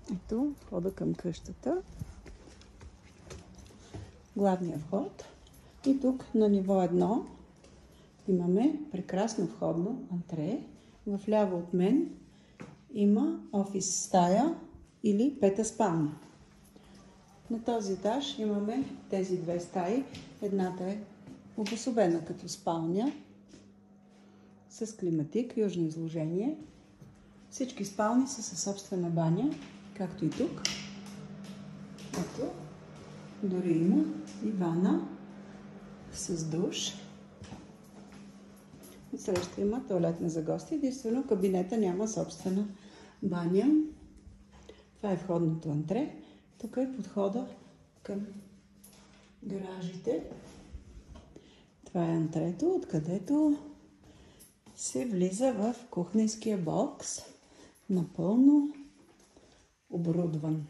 Ето входа към къщата. Главния вход. И тук на ниво 1 имаме прекрасно входно антре. Вляво от мен има офис стая или пета спалня. На този етаж имаме тези две стаи. Едната е обособена като спалня с климатик, южно изложение. Всички спални са със собствена баня, както и тук. Ето, дори има и вана с душ. Отсреща има тоалетна за гости. Единствено кабинета няма собствена баня. Това е входното антре. Тук е подхода към гаражите. Това е антрето, откъдето се влиза в кухненския бокс, напълно оборудван.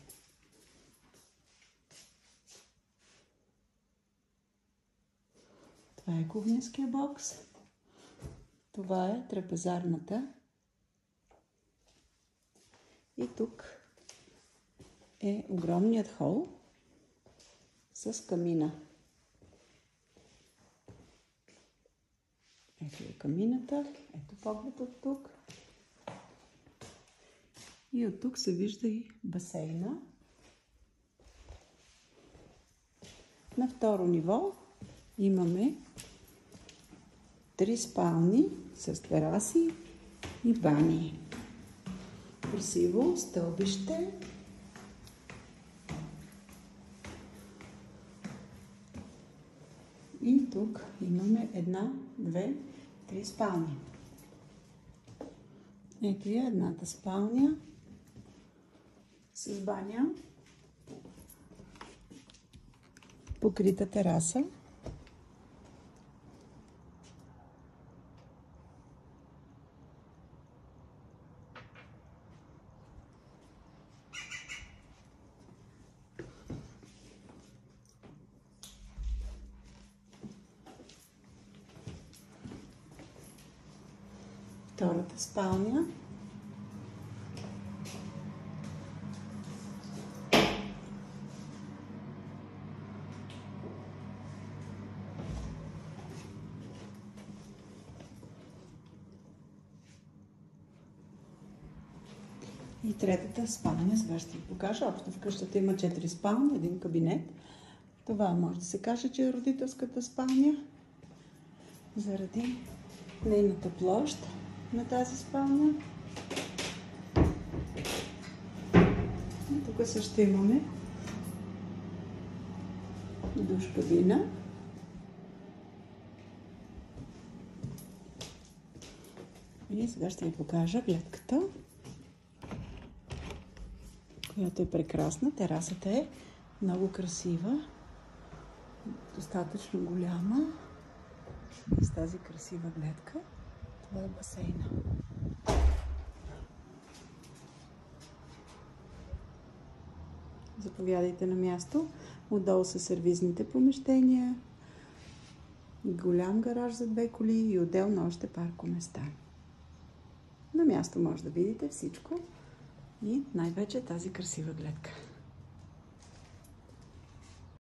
Това е кухненския бокс. Това е трапезарната. И тук е огромният хол с камина. Ето е камината, ето поглед от тук. И от тук се вижда и басейна. На второ ниво имаме 3 спални с тераси и бани. Красиво стълбище. И тук имаме 1, 2, 3 спални. Ето е едната спалня с баня, покрита тераса. Втората спалня. И третата спалня, сега ще ви покажа. Общо в къщата има 4 спални, един кабинет. Това може да се каже, че е родителската спалня, заради нейната площ на тази спалня. И тук също имаме душ кабина. И сега ще ви покажа гледката, която е прекрасна. Терасата е много красива, достатъчно голяма. С тази красива гледка. Това е басейна. Заповядайте на място. Отдолу са сервизните помещения, голям гараж за 2 коли и отделно още паркоместа. На място може да видите всичко и най-вече тази красива гледка.